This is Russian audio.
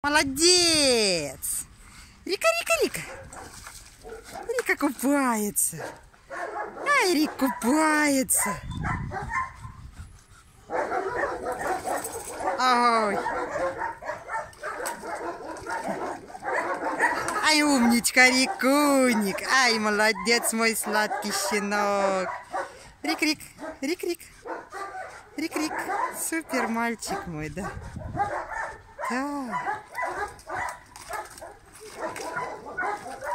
Молодец! Рика, Рика, Рика. Рика купается. Ай, Рик купается. Ой. Ай, умничка, Рикуник. Ай, молодец, мой сладкий щенок. Рик, Рик, Рик, Рик. Рик, Рик. Супер мальчик мой, да. Да.